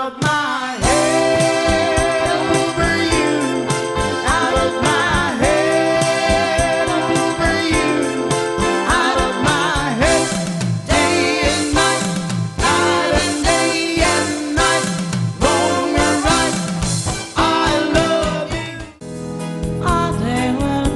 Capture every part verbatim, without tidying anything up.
of my head over you, out of my head over you, out of my head, day and night, night and day and night, wrong or right, I love you. A day will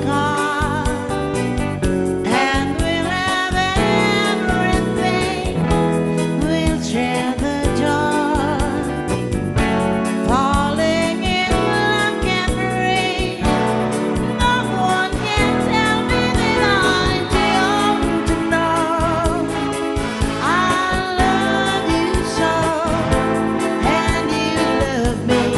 come and we'll have everything. We'll share the joy, falling in love can bring. No one can tell me that I don't know. I love you so, and you love me.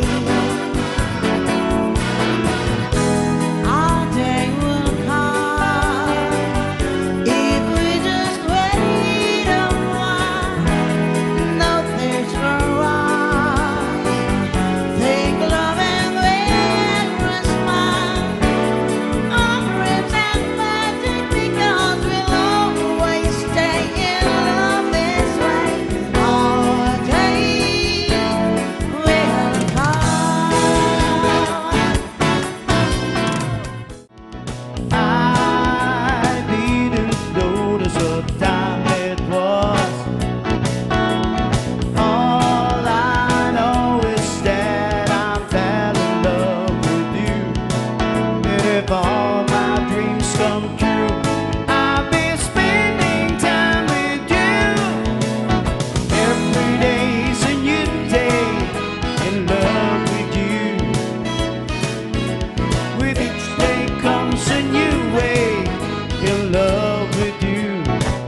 Our day will come if we just wait a while. No thirst for us, think love and wait for a smile. Arms and magic because we'll always stay in love this way. Our day will come. I didn't notice what time it was. All I know is that I fell in love with you. And if all my dreams come true, I'll be spending time with you. Every day's a new day in love with you. With each day comes a new way in love with you.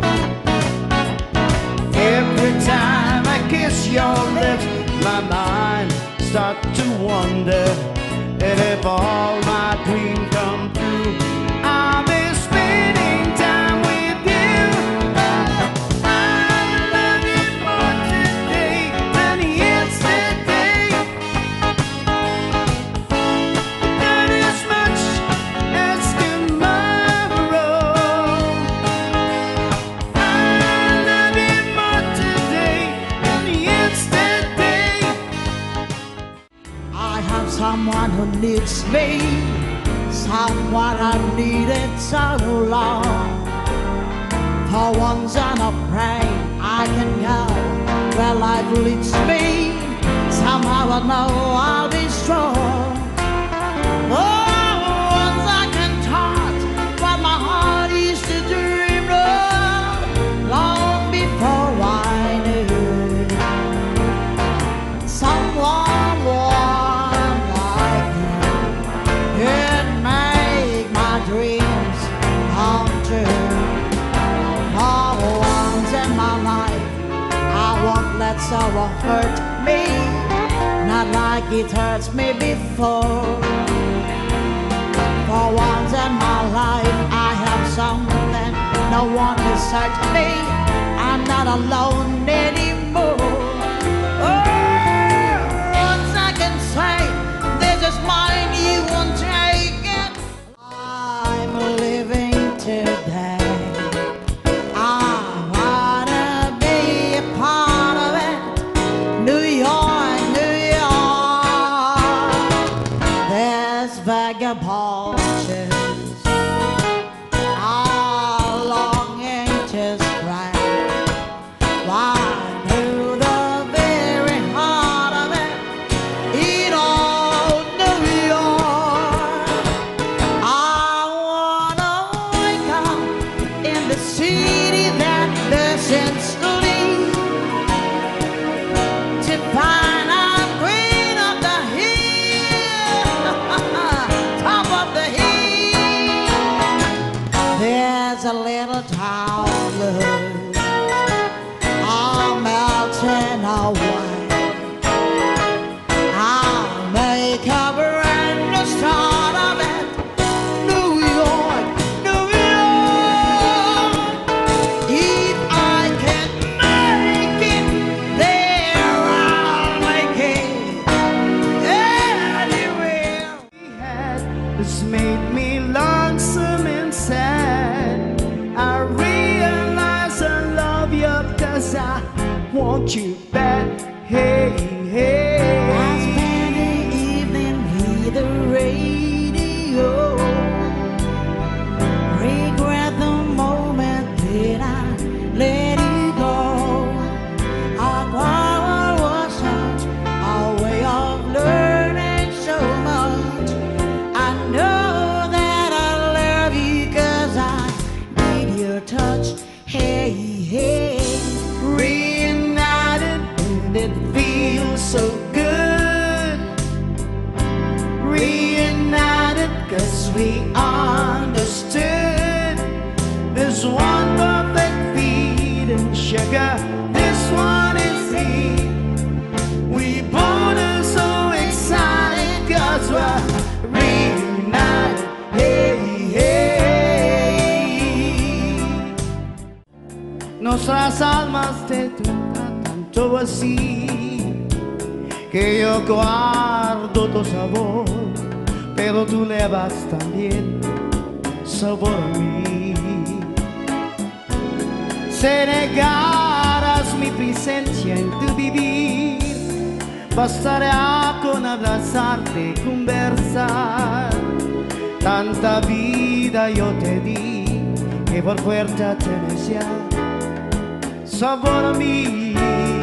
Every time I kiss your lips, my mind starts to wonder. And if all my dreams come true, I'll be spending time with you. I love you more today than yesterday. Not as much as tomorrow. I love you more today than yesterday. I have someone who needs me, someone I needed so long. For once I'm not praying, I can go where life leads me. Somehow I know I'll be strong. Oh, once I can touch what my heart used to dream of, long before I knew someone warm like you could make my dreams come true. For once in my life, I won't let someone hurt me, not like it hurts me before. For once in my life, I have something no one has hurt me. I'm not alone anymore. Oh, once I can say, this is mine, you won't take it. I'm living today. I wanna be a part of it. New York, New York. There's vagabond shoes are longing to spread wide through the very heart of it. In old New York, I wanna wake up in the city that doesn't sleep, to find I'm queen of the hill, top of the hill. There's a little town blues are melting away. I'll make a brand new start of it. New York, New York. If I can make it there, I'll make it anywhere. We had has made me lonesome and sad. I realize I love you 'cause I want to bed. Hey, hey. I spent the evening with the radio. Regret the moment that I let it go. Our quarrel was such a way of learning so much. I know that I love you 'cause I need your touch. Hey, hey. Reunited and it feels so good. Reunited 'cause we understood. There's one perfect feed and sugar. This one is sweet. We both are so excited 'cause we're reunited. Hey, hey. Nuestras almas te tratan tanto así que yo guardo tu sabor, pero tú le vas también sabor a mí. Si negaras mi presencia en tu vivir, bastará con abrazarte y conversar. Tanta vida yo te di que por fuerza tienes ya sabor a mí.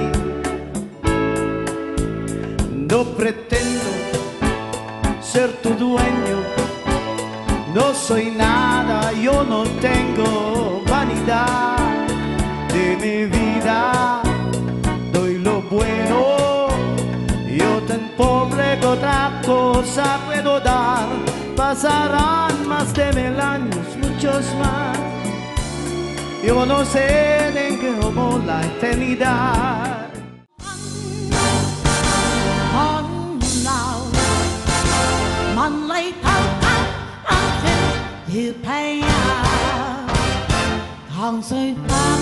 No pretendo ser tu dueño, no soy nada, yo no tengo vanidad de mi vida, doy lo bueno, yo tan pobre que otra cosa puedo dar. Pasarán más de mil años, muchos más, yo no sé en qué como la eternidad. Man lay out until you pay out. Không say thắng,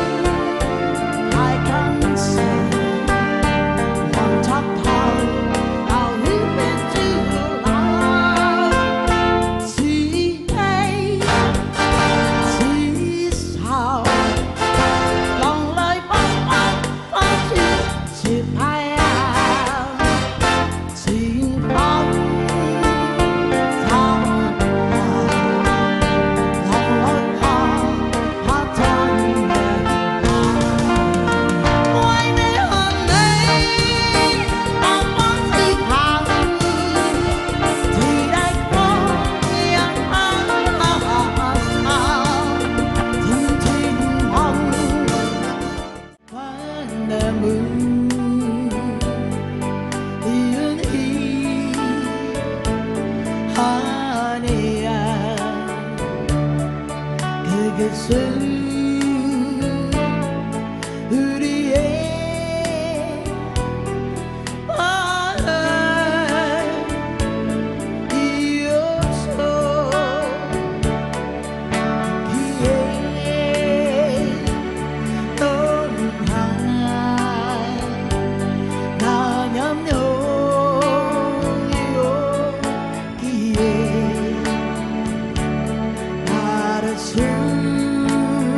I can say one top down. Now you've been too long. See, hey, see how long life wants you to pay out. See how. True.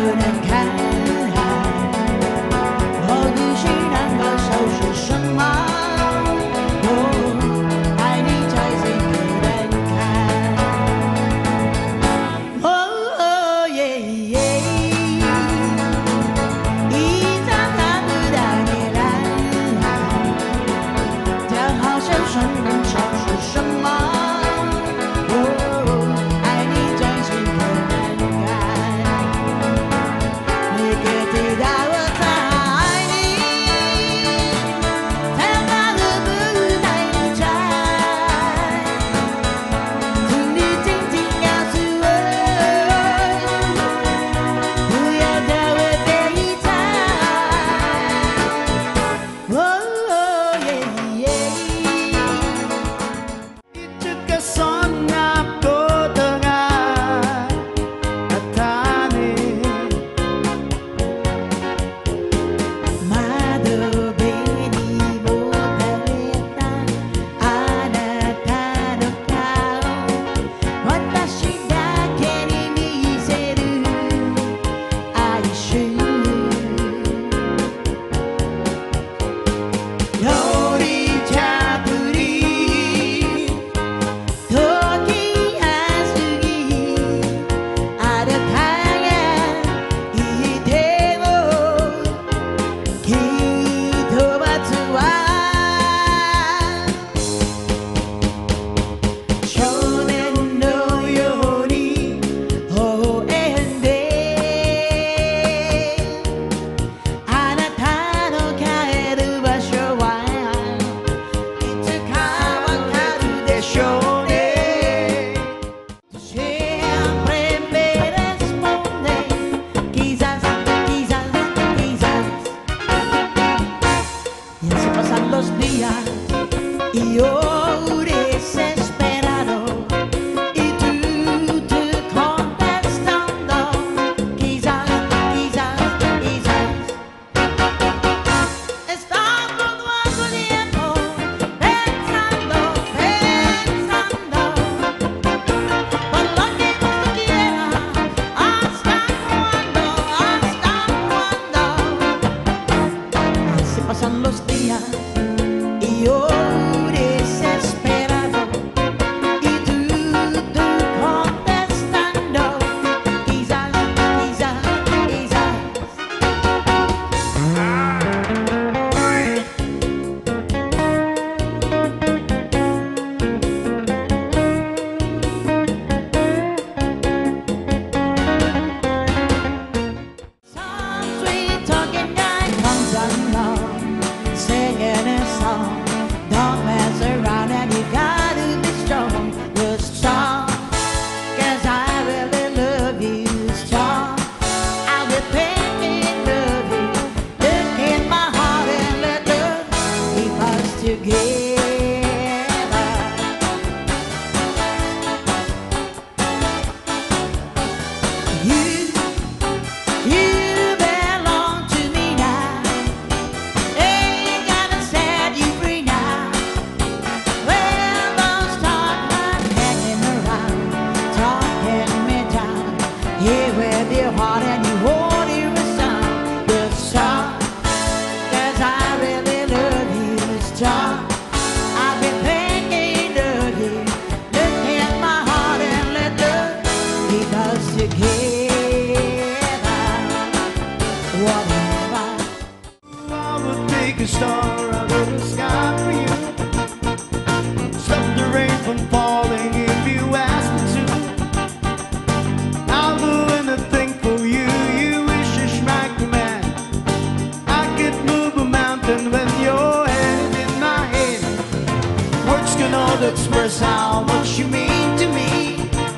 express how much you mean to me.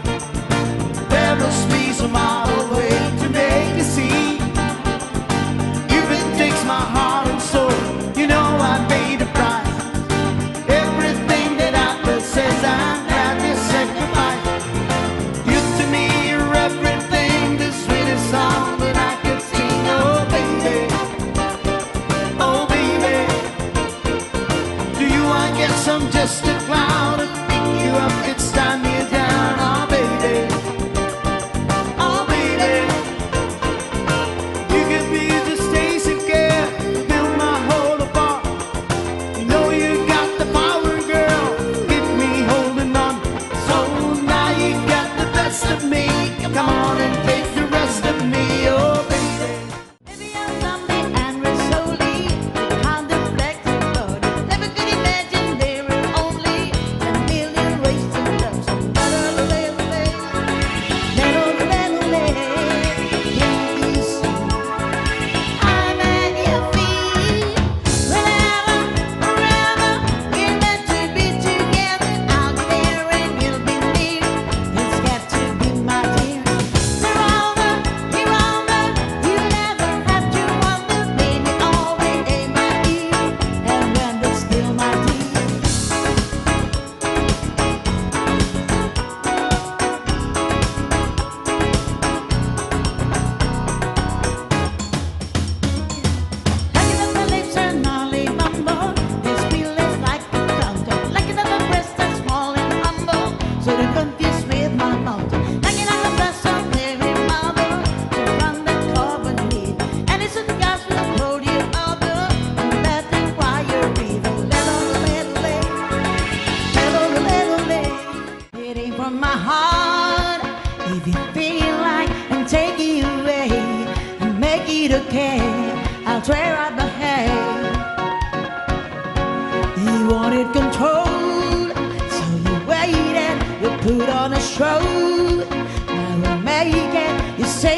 There must be some other way to make you see. Even takes my heart and soul, you know I paid a price. Everything that I possess, I'm glad to sacrifice. You to me are everything, the sweetest song that I could sing. Oh baby, oh baby, to you I guess I'm just a cloud to pick you up, it's time you down. Oh baby, oh baby.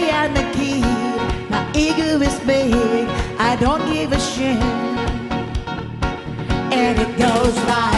and the kid. My ego is big, I don't give a shit. And it goes like